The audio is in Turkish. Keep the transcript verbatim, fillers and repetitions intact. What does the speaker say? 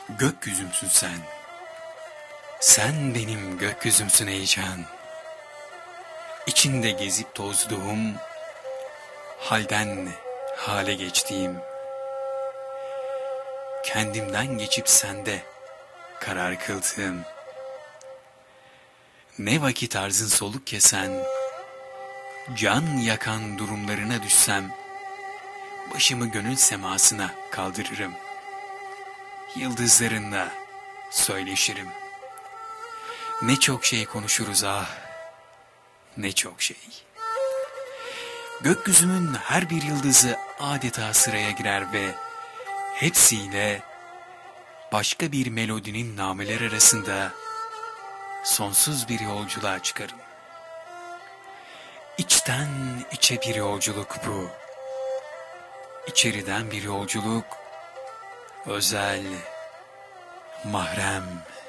Gökyüzümsün sen. Sen benim gökyüzümsün ey can. İçinde gezip tozduğum, halden hale geçtiğim, kendimden geçip sende karar kıldığım, ne vakit arzın soluk kesen, can yakan durumlarına düşsem, başımı gönül semasına kaldırırım. Yıldızlarınla söyleşirim. Ne çok şey konuşuruz ah, ne çok şey. Gökyüzümün her bir yıldızı adeta sıraya girer ve hepsiyle başka bir melodinin nameler arasında sonsuz bir yolculuğa çıkarım. İçten içe bir yolculuk bu. İçeriden bir yolculuk, özel, mahrem.